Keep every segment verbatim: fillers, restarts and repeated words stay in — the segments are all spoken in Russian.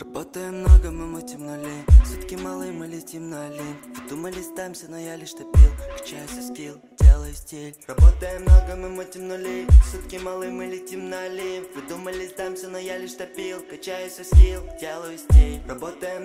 Работаем много, мы мутим нули. Сутки малые, мы летим на лин. Вы думали, сдамся, но я лишь топил. Качаюсь скилл, делаю стиль. Работаем много, мы мутим нули. Сутки малые, мы летим на лин. Вы думали, сдамся, но я лишь топил. Качаюсь скилл, делаю стиль. Работаем.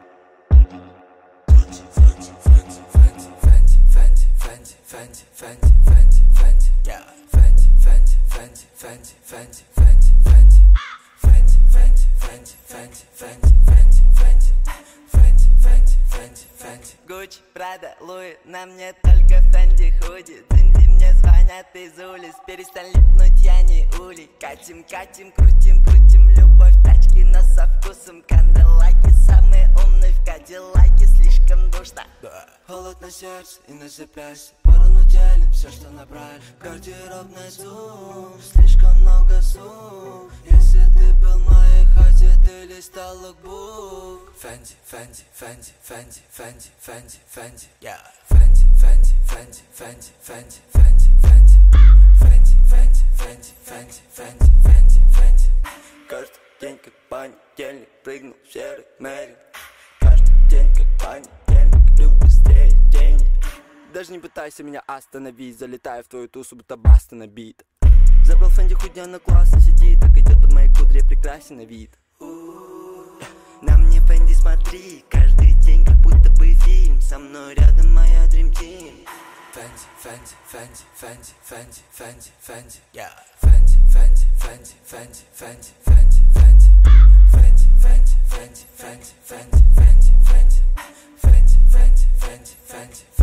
Fendi, Fendi, Fendi, Fendi, Fendi, Fendi, Fendi, Fendi, Fendi, yeah. Fendi, Fendi, Fendi, Fendi, Fendi, Fendi, Fendi, Fendi, Fendi, Fendi, Fendi, Fendi, Fendi, Fendi, Fendi, Fendi, Fendi, Fendi. Gucci, Prada, Louis, на мне только Fendi худи. Динди мне звонят из улиц, перестань липнуть, я не улей. Катим, катим, крутим, крутим, любовь, тачки, но со вкусом. Канделаки, самые умные в кадиллаке, слишком душно. Холод на сердце и на запястье, порону делим все, что набрали. Гардеробный зум, слишком много сумм. Если ты был в моей хате, ты листал лукбук. Fendi, Fendi, Fendi, Fendi, Fendi, Fendi, Fendi, yeah. Fendi, Fendi, Fendi, Fendi, Fendi, Fendi, Fendi, Fendi, Fendi, Fendi, Fendi, Fendi, Fendi, Fendi. Каждый день как понедельник, прыгнул в серый Мэри. Каждый день как понедельник, люблю быстрее денег. Даже не пытайся меня остановить, залетаю в твою тусу, будто баста набит. Забрал Fendi хуйня на классно сидит, так идет под моей кудре, прекрасен на вид. На мне Fendi смотри, каждый день как будто бы фильм. Со мной рядом моя Dream Team. Fendi, Fendi, Fendi, Fendi, Fendi, Fendi, Fendi, yeah. Fendi, Fendi, Fendi, Fendi, Fendi, Fendi, Fendi, Fendi, Fendi, Fendi, Fendi, Fendi, Fendi, Fendi, Fendi, Fendi, Fendi, Fendi.